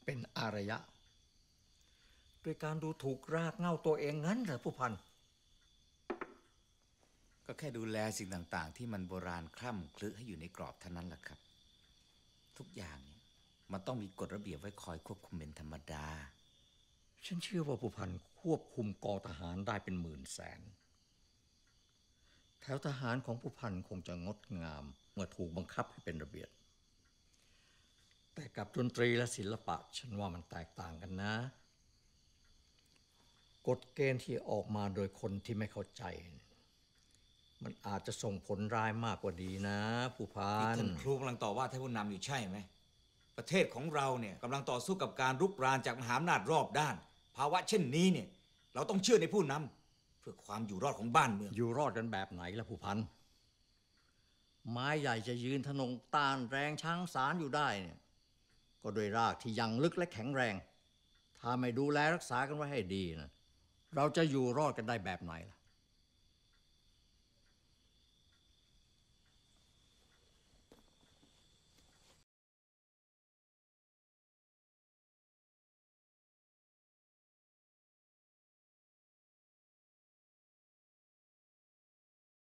เป็นอารยะโดยการดูถูกรากเหง้าตัวเองงั้นเหรอผู้พันก็แค่ดูแลสิ่งต่างๆที่มันโบราณคล่ำคลึให้อยู่ในกรอบเท่านั้นแหละครับทุกอย่างเนี่ยมันต้องมีกฎระเบียบไว้คอยควบคุมเป็นธรรมดาฉันเชื่อว่าผู้พันควบคุมกองทหารได้เป็นหมื่นแสนแถวทหารของผู้พันคงจะงดงามเมื่อถูกบังคับให้เป็นระเบียบแต่กับดนตรีและศิลปะฉันว่ามันแตกต่างกันนะกฎเกณฑ์ที่ออกมาโดยคนที่ไม่เข้าใจมันอาจจะส่งผลร้ายมากกว่าดีนะผู้พันท่านครูกำลังต่อว่าท่านผู้นำอยู่ใช่ไหมประเทศของเราเนี่ยกำลังต่อสู้กับการรุกรานจากมหาอำนาจรอบด้านภาวะเช่นนี้เนี่ยเราต้องเชื่อในผู้นำเพื่อความอยู่รอดของบ้านเมืองอยู่รอดกันแบบไหนล่ะผู้พันไม้ใหญ่จะยืนทะนงต้านแรงช้างสารอยู่ได้เนี่ยก็โดยรากที่ยังลึกและแข็งแรงถ้าไม่ดูแลรักษากันไว้ให้ดีนะเราจะอยู่รอดกันได้แบบไหนล่ะ